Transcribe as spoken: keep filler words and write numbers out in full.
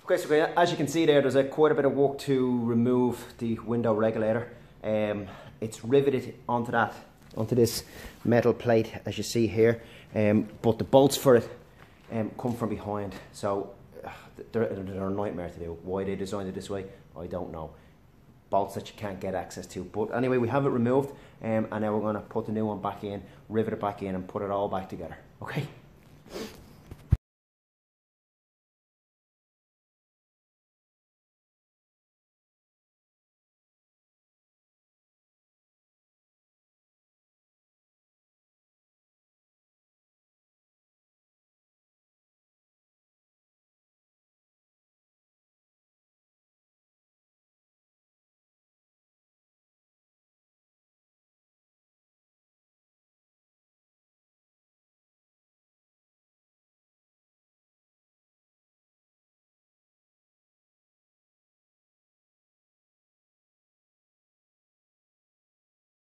Okay, so as you can see there, there's a quite a bit of work to remove the window regulator. Um, it's riveted onto that, onto this metal plate, as you see here. Um, but the bolts for it um, come from behind, so uh, they're, they're a nightmare to do. Why they designed it this way, I don't know. Bolts that you can't get access to. But anyway, we have it removed, um, and now we're going to put the new one back in, rivet it back in, and put it all back together. Okay.